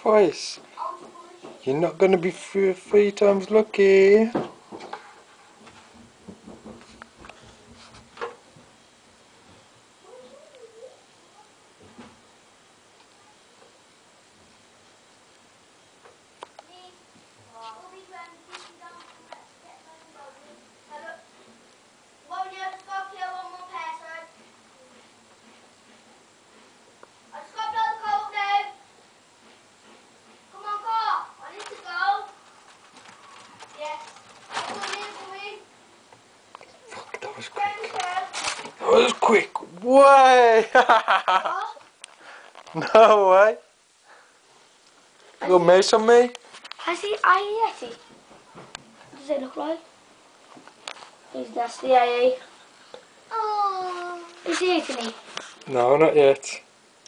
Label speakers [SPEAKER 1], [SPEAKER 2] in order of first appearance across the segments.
[SPEAKER 1] twice. You're not gonna be three times lucky. That was quick. That was quick. Way! No way. You got mace on me?
[SPEAKER 2] I see Yeti. What does it look like? He's nasty, IE. Oh. Is he eating me?
[SPEAKER 1] No, not yet.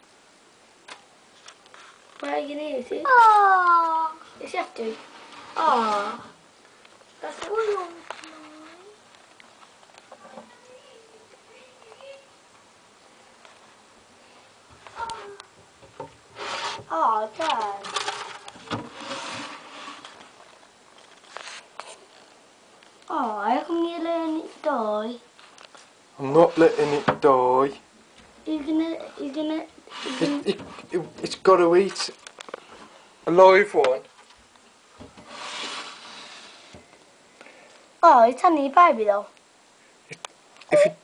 [SPEAKER 2] Where are you going to eat it? Oh. Does he have to? Oh. That's the one. Oh, Dad. Oh, how come you're letting it die?
[SPEAKER 1] I'm not letting it die. It's got to eat a live one.
[SPEAKER 2] Oh, it's only a baby though.
[SPEAKER 1] If it